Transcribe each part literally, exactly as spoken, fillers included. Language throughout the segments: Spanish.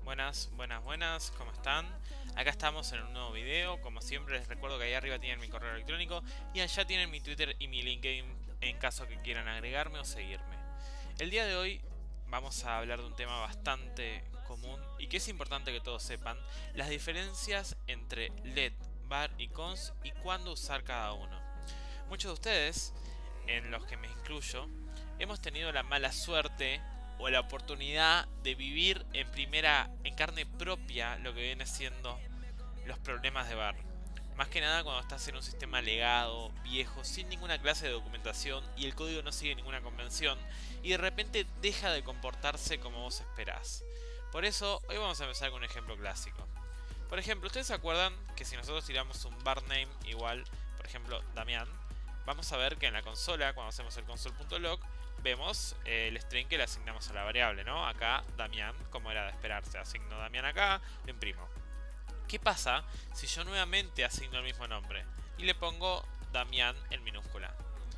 Buenas, buenas, buenas, ¿cómo están? Acá estamos en un nuevo video. Como siempre les recuerdo que ahí arriba tienen mi correo electrónico y allá tienen mi Twitter y mi LinkedIn en caso que quieran agregarme o seguirme. El día de hoy vamos a hablar de un tema bastante común y que es importante que todos sepan: las diferencias entre L E D, bar y cons y cuándo usar cada uno. Muchos de ustedes, en los que me incluyo, hemos tenido la mala suerte o la oportunidad de vivir en primera, en carne propia, lo que viene siendo los problemas de bar. Más que nada cuando estás en un sistema legado, viejo, sin ninguna clase de documentación y el código no sigue ninguna convención y de repente deja de comportarse como vos esperás. Por eso, hoy vamos a empezar con un ejemplo clásico. Por ejemplo, ¿ustedes se acuerdan que si nosotros tiramos un bar name igual, por ejemplo, Damián, vamos a ver que en la consola, cuando hacemos el console.log, vemos eh, el string que le asignamos a la variable, ¿no? Acá, Damián, como era de esperarse, asigno Damián acá, lo imprimo. ¿Qué pasa si yo nuevamente asigno el mismo nombre y le pongo Damián en minúscula?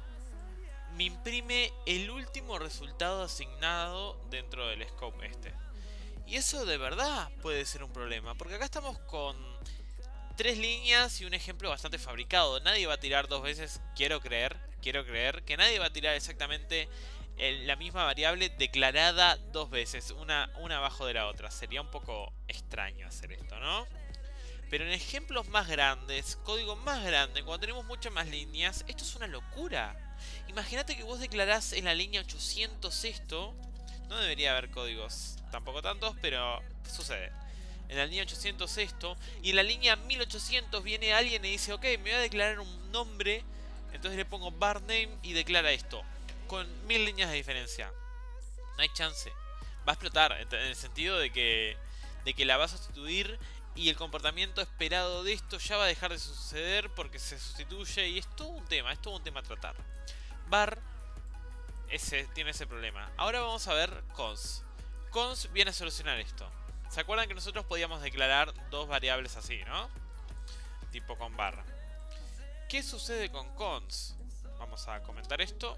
Me imprime el último resultado asignado dentro del scope este. Y eso de verdad puede ser un problema, porque acá estamos con tres líneas y un ejemplo bastante fabricado. Nadie va a tirar dos veces, quiero creer, quiero creer, que nadie va a tirar exactamente el, la misma variable declarada dos veces, una, una abajo de la otra. Sería un poco extraño hacer esto, ¿no? Pero en ejemplos más grandes, código más grande, cuando tenemos muchas más líneas, esto es una locura. Imagínate que vos declarás en la línea ochocientos esto. No debería haber códigos tampoco tantos, pero sucede. En la línea ochocientos esto, y en la línea mil ochocientos viene alguien y dice: ok, me voy a declarar un nombre, entonces le pongo bar name y declara esto, con mil líneas de diferencia. No hay chance. Va a explotar, en el sentido de que, de que la va a sustituir y el comportamiento esperado de esto ya va a dejar de suceder porque se sustituye, y es todo un tema, es todo un tema a tratar. Bar ese, tiene ese problema. Ahora vamos a ver cons. Cons viene a solucionar esto. ¿Se acuerdan que nosotros podíamos declarar dos variables así, no? Tipo con barra. ¿Qué sucede con cons? Vamos a comentar esto.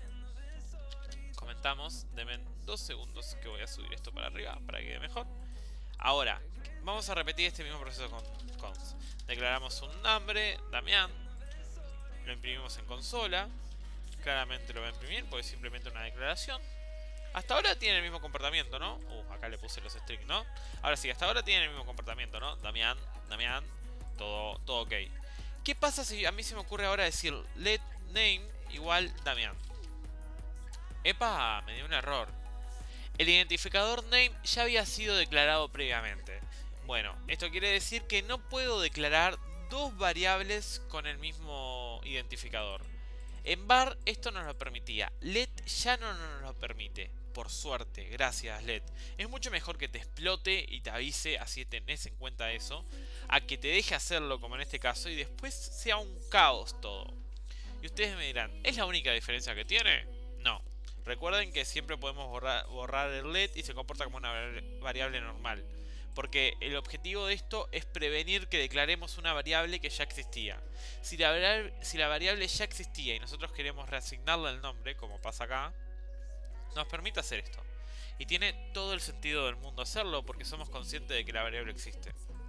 Comentamos. Denme dos segundos que voy a subir esto para arriba para que quede mejor. Ahora, vamos a repetir este mismo proceso con cons. Declaramos un nombre, Damián. Lo imprimimos en consola. Claramente lo va a imprimir porque es simplemente una declaración. Hasta ahora tiene el mismo comportamiento, ¿no? Uh, acá le puse los strings, ¿no? Ahora sí, hasta ahora tiene el mismo comportamiento, ¿no? Damián, Damián, todo, todo ok. ¿Qué pasa si a mí se me ocurre ahora decir let name igual Damián? ¡Epa! Me dio un error. El identificador name ya había sido declarado previamente. Bueno, esto quiere decir que no puedo declarar dos variables con el mismo identificador. En bar esto nos lo permitía. Let ya no nos lo permite. Por suerte, gracias Let. Es mucho mejor que te explote y te avise, así tenés en cuenta eso, a que te deje hacerlo como en este caso y después sea un caos todo. Y ustedes me dirán, ¿es la única diferencia que tiene? No. Recuerden que siempre podemos borrar, borrar el Let y se comporta como una variable normal. Porque el objetivo de esto es prevenir que declaremos una variable que ya existía. Si la, variable, si la variable ya existía y nosotros queremos reasignarle el nombre, como pasa acá, nos permite hacer esto. Y tiene todo el sentido del mundo hacerlo porque somos conscientes de que la variable existe.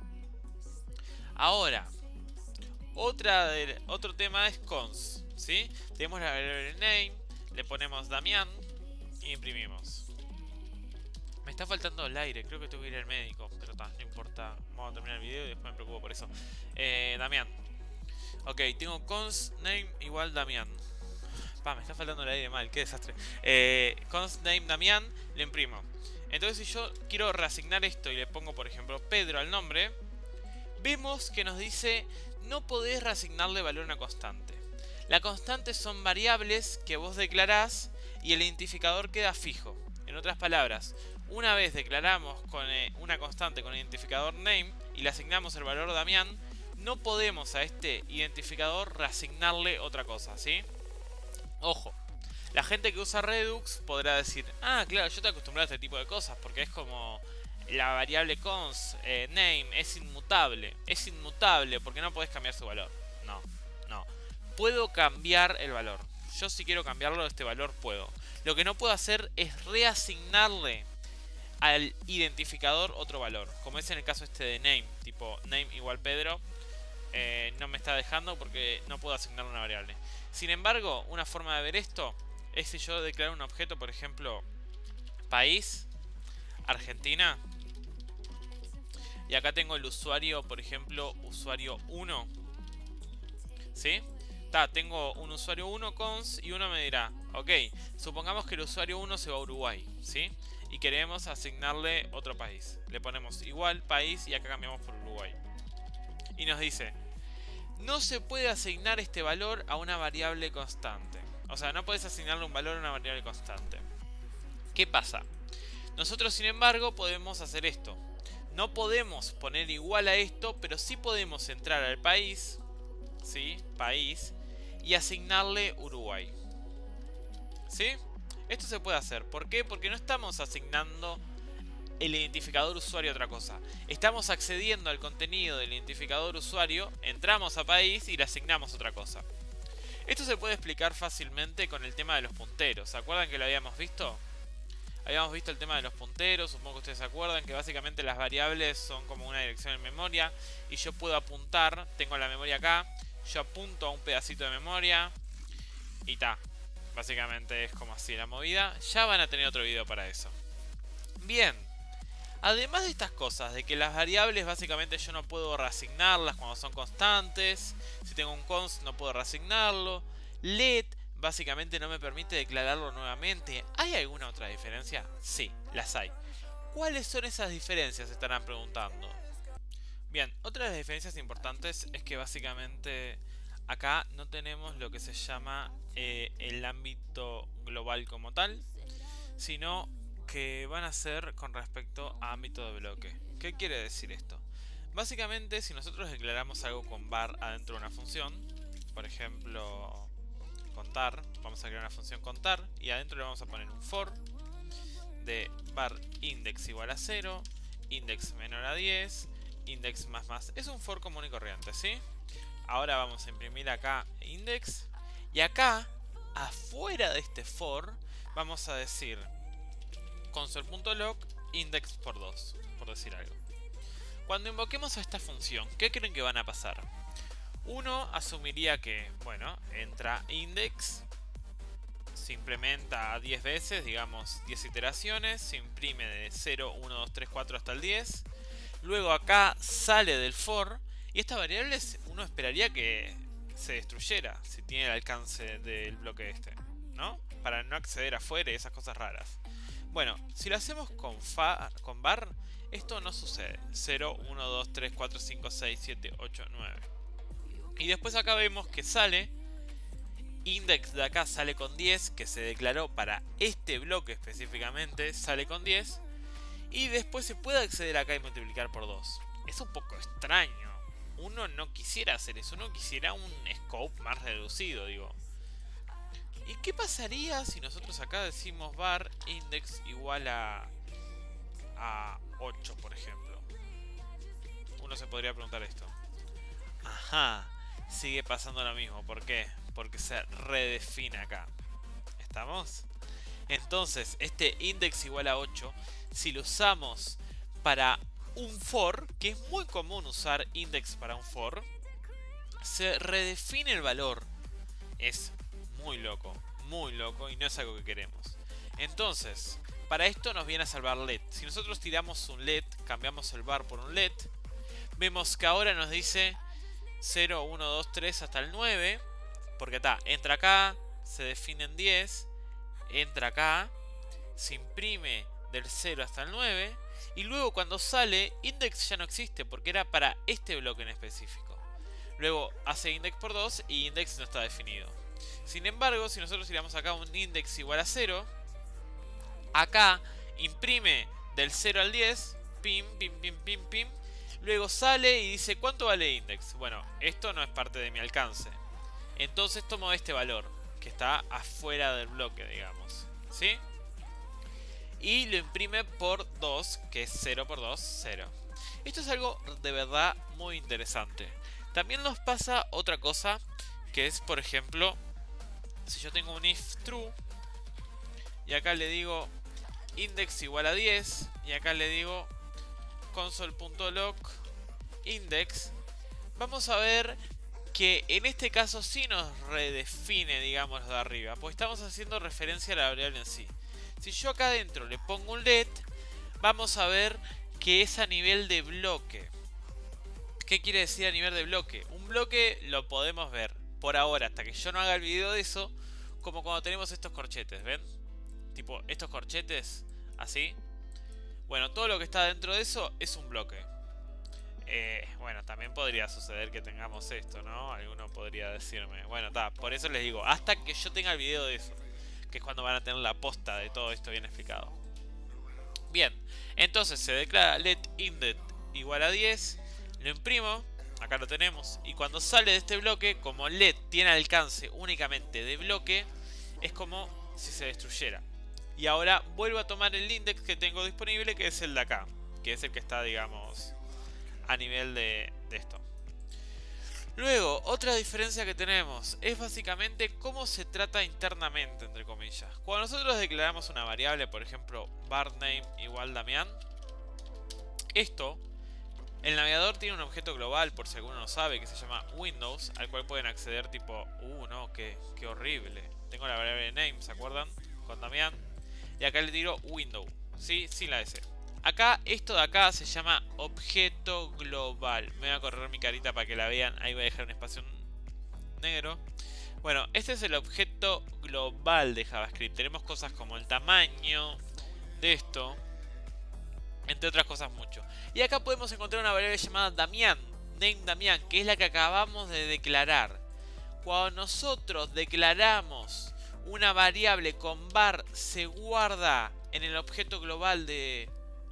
Ahora, otra de, otro tema es cons, ¿sí? Tenemos la variable name, le ponemos Damián y imprimimos. Me está faltando el aire, creo que tengo que ir al médico, pero ta, no importa. Vamos a terminar el video y después me preocupo por eso. Eh, Damián. Ok, tengo cons name igual Damián. Pa, me está faltando el aire mal, qué desastre. Eh, cons name Damián, le imprimo. Entonces si yo quiero reasignar esto y le pongo por ejemplo Pedro al nombre, vemos que nos dice no podés reasignarle valor a una constante. La constante son variables que vos declarás y el identificador queda fijo. En otras palabras, una vez declaramos con una constante con identificador name y le asignamos el valor Damián, no podemos a este identificador reasignarle otra cosa, ¿sí? Ojo, la gente que usa Redux podrá decir: ah, claro, yo te acostumbrado a este tipo de cosas porque es como la variable cons, eh, name, es inmutable. Es inmutable porque no podés cambiar su valor. No, no. Puedo cambiar el valor. Yo si quiero cambiarlo, este valor puedo. Lo que no puedo hacer es reasignarle al identificador otro valor. Como es en el caso este de name, tipo name igual Pedro. Eh, no me está dejando porque no puedo asignar una variable. Sin embargo, una forma de ver esto es si yo declaro un objeto, por ejemplo, país, Argentina. Y acá tengo el usuario, por ejemplo, usuario uno. ¿Sí? Ta, tengo un usuario uno cons y uno me dirá, ok, supongamos que el usuario uno se va a Uruguay, ¿sí? Y queremos asignarle otro país. Le ponemos igual país y acá cambiamos por Uruguay. Y nos dice, no se puede asignar este valor a una variable constante. O sea, no puedes asignarle un valor a una variable constante. ¿Qué pasa? Nosotros, sin embargo, podemos hacer esto. No podemos poner igual a esto, pero sí podemos entrar al país, ¿sí? País, y asignarle Uruguay. ¿Sí? Esto se puede hacer. ¿Por qué? Porque no estamos asignando el identificador usuario a otra cosa. Estamos accediendo al contenido del identificador usuario, entramos a país y le asignamos otra cosa. Esto se puede explicar fácilmente con el tema de los punteros. ¿Se acuerdan que lo habíamos visto? Habíamos visto el tema de los punteros, supongo que ustedes se acuerdan que básicamente las variables son como una dirección en memoria y yo puedo apuntar, tengo la memoria acá, yo apunto a un pedacito de memoria y ta. Básicamente es como así la movida. Ya van a tener otro video para eso. Bien. Además de estas cosas, de que las variables básicamente yo no puedo reasignarlas cuando son constantes. Si tengo un const no puedo reasignarlo. Let básicamente no me permite declararlo nuevamente. ¿Hay alguna otra diferencia? Sí, las hay. ¿Cuáles son esas diferencias? Se estarán preguntando. Bien, otra de las diferencias importantes es que básicamente acá no tenemos lo que se llama eh, el ámbito global como tal, sino que van a ser con respecto a ámbito de bloque. ¿Qué quiere decir esto? Básicamente, si nosotros declaramos algo con var adentro de una función, por ejemplo, contar, vamos a crear una función contar y adentro le vamos a poner un for de var index igual a cero, index menor a diez, index más más. Es un for común y corriente, ¿sí? Ahora vamos a imprimir acá index y acá, afuera de este for, vamos a decir console.log index por dos, por decir algo. Cuando invoquemos a esta función, ¿qué creen que van a pasar? Uno asumiría que, bueno, entra index, se implementa diez veces, digamos diez iteraciones, se imprime de cero, uno, dos, tres, cuatro hasta el diez. Luego acá sale del for y esta variable uno esperaría que se destruyera si tiene el alcance del bloque este, ¿no? Para no acceder afuera y esas cosas raras. Bueno, si lo hacemos con, fa, con var, esto no sucede. cero, uno, dos, tres, cuatro, cinco, seis, siete, ocho, nueve. Y después acá vemos que sale, index de acá sale con diez, que se declaró para este bloque específicamente, sale con diez. Y después se puede acceder acá y multiplicar por dos. Es un poco extraño. Uno no quisiera hacer eso, uno quisiera un scope más reducido, digo. ¿Y qué pasaría si nosotros acá decimos var index igual a, a ocho, por ejemplo? Uno se podría preguntar esto. Ajá, sigue pasando lo mismo. ¿Por qué? Porque se redefine acá. ¿Estamos? Entonces, este index igual a ocho, si lo usamos para un for, que es muy común usar index para un for, se redefine el valor. Es muy loco, muy loco y no es algo que queremos. Entonces, para esto nos viene a salvar let. Si nosotros tiramos un let, cambiamos el var por un let, vemos que ahora nos dice cero, uno, dos, tres hasta el nueve, porque está, entra acá, se define en diez, entra acá, se imprime del cero hasta el nueve y luego cuando sale, index ya no existe porque era para este bloque en específico. Luego hace index por dos y index no está definido. Sin embargo, si nosotros tiramos acá un index igual a cero, acá imprime del cero al diez, pim, pim, pim, pim, pim. Luego sale y dice ¿cuánto vale index? Bueno, esto no es parte de mi alcance. Entonces tomo este valor, que está afuera del bloque, digamos, ¿sí? Y lo imprime por dos, que es cero por dos, cero. Esto es algo de verdad muy interesante. También nos pasa otra cosa, que es, por ejemplo, si yo tengo un if true y acá le digo index igual a diez. Y acá le digo console.log index. Vamos a ver que en este caso sí nos redefine, digamos, lo de arriba, pues estamos haciendo referencia a la variable en sí. Si yo acá adentro le pongo un let, vamos a ver que es a nivel de bloque. ¿Qué quiere decir a nivel de bloque? Un bloque lo podemos ver por ahora, hasta que yo no haga el video de eso, como cuando tenemos estos corchetes, ¿ven? Tipo, estos corchetes, así. Bueno, todo lo que está dentro de eso es un bloque. Eh, bueno, también podría suceder que tengamos esto, ¿no? Alguno podría decirme. Bueno, está, por eso les digo, hasta que yo tenga el video de eso, que es cuando van a tener la posta de todo esto bien explicado. Bien, entonces se declara let index igual a diez, lo imprimo, acá lo tenemos, y cuando sale de este bloque, como let tiene alcance únicamente de bloque, es como si se destruyera. Y ahora vuelvo a tomar el index que tengo disponible, que es el de acá, que es el que está, digamos, a nivel de, de esto. Luego, otra diferencia que tenemos es básicamente cómo se trata internamente, entre comillas. Cuando nosotros declaramos una variable, por ejemplo, varName igual Damián, esto, el navegador tiene un objeto global, por si alguno no sabe, que se llama Windows, al cual pueden acceder tipo, uh, no, qué, qué horrible. Tengo la variable name, ¿se acuerdan? Con Damián. Y acá le tiro window, ¿sí? Sin la S. Acá, esto de acá se llama objeto global. Me voy a correr mi carita para que la vean. Ahí voy a dejar un espacio negro. Bueno, este es el objeto global de JavaScript. Tenemos cosas como el tamaño de esto, entre otras cosas mucho. Y acá podemos encontrar una variable llamada Damián, name Damián, que es la que acabamos de declarar. Cuando nosotros declaramos una variable con var, se guarda en el objeto global de...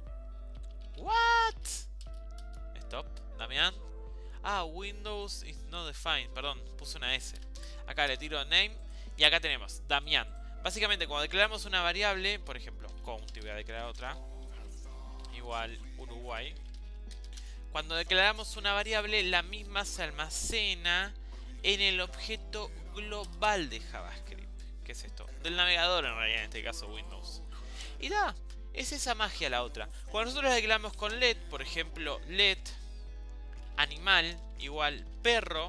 ¿What? Stop, Damián. Ah, Windows is not defined. Perdón, puse una S. Acá le tiro name y acá tenemos Damián. Básicamente, cuando declaramos una variable, por ejemplo, count, voy a declarar otra, igual Uruguay. Cuando declaramos una variable, la misma se almacena en el objeto global de JavaScript. ¿Qué es esto? Del navegador, en realidad, en este caso Windows. Y da, es esa magia la otra. Cuando nosotros declaramos con let, por ejemplo, let animal igual perro.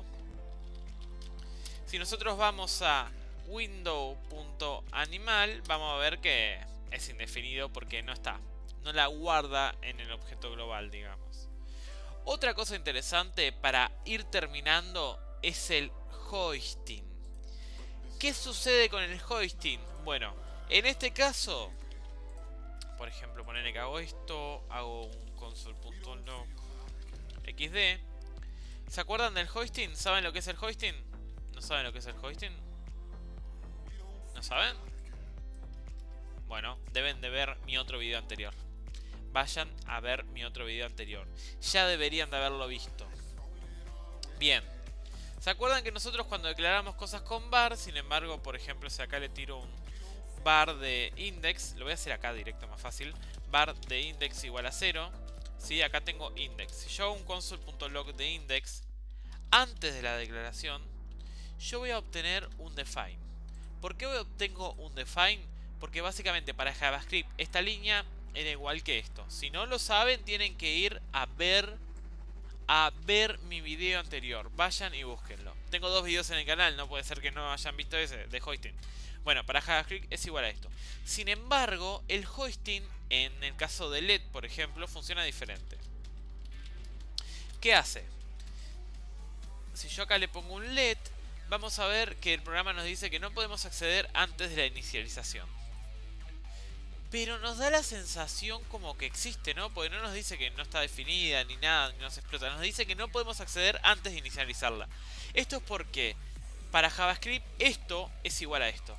Si nosotros vamos a window.animal, vamos a ver que es indefinido porque no está. No la guarda en el objeto global, digamos. Otra cosa interesante para ir terminando es el hoisting. ¿Qué sucede con el hoisting? Bueno, en este caso, por ejemplo, ponerle que hago esto, hago un console.log xd. ¿Se acuerdan del hoisting? ¿Saben lo que es el hoisting? ¿No saben lo que es el hoisting? ¿No saben? Bueno, deben de ver mi otro video anterior. Vayan a ver mi otro video anterior. Ya deberían de haberlo visto. Bien. ¿Se acuerdan que nosotros cuando declaramos cosas con var, sin embargo, por ejemplo, si acá le tiro un var de index, lo voy a hacer acá directo, más fácil, var de index igual a cero, ¿sí? Acá tengo index. Si yo hago un console.log de index, antes de la declaración, yo voy a obtener un define. ¿Por qué obtengo un define? Porque básicamente para JavaScript esta línea era igual que esto. Si no lo saben, tienen que ir a ver a ver mi video anterior. Vayan y búsquenlo. Tengo dos videos en el canal, no puede ser que no hayan visto ese de hoisting. Bueno, para JavaScript es igual a esto. Sin embargo, el hoisting en el caso de let, por ejemplo, funciona diferente. ¿Qué hace? Si yo acá le pongo un let, vamos a ver que el programa nos dice que no podemos acceder antes de la inicialización. Pero nos da la sensación como que existe, ¿no? Porque no nos dice que no está definida ni nada, ni nos explota. Nos dice que no podemos acceder antes de inicializarla. Esto es porque para JavaScript esto es igual a esto.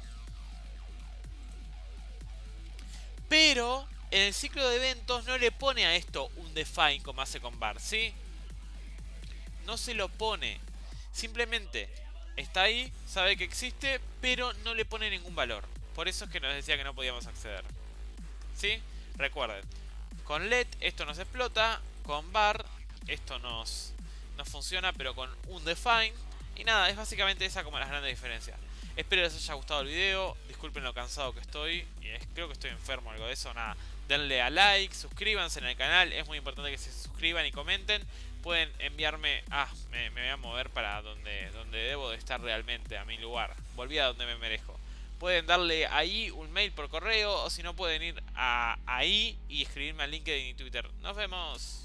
Pero en el ciclo de eventos no le pone a esto un define como hace con var, ¿sí? No se lo pone. Simplemente está ahí, sabe que existe, pero no le pone ningún valor. Por eso es que nos decía que no podíamos acceder. ¿Sí? Recuerden, con let esto nos explota, con var esto nos, nos funciona, pero con un define. Y nada, es básicamente esa como las grandes diferencias. Espero les haya gustado el video. Disculpen lo cansado que estoy. Creo que estoy enfermo o algo de eso. Nada. Denle a like, suscríbanse en el canal. Es muy importante que se suscriban y comenten. Pueden enviarme... Ah, me, me voy a mover para donde, donde debo de estar realmente, a mi lugar. Volví a donde me merezco. Pueden darle ahí un mail por correo. O si no, pueden ir a ahí y escribirme al LinkedIn y Twitter. Nos vemos.